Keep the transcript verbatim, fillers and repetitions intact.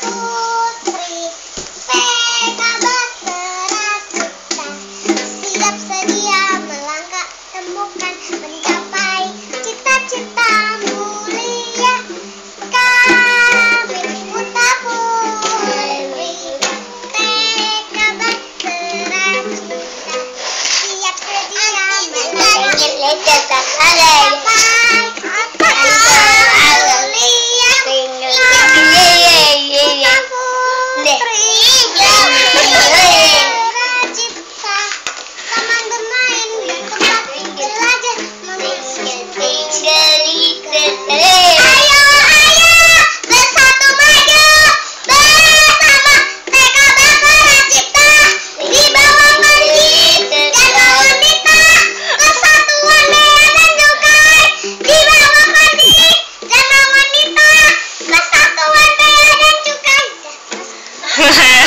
Putri P K Bahtera Cipta, siap sedia melangkah temukan mencapai cita-cita mulia. Kami Putra Putri P K Bahtera Cipta, siap sedia melangkah Hahaha.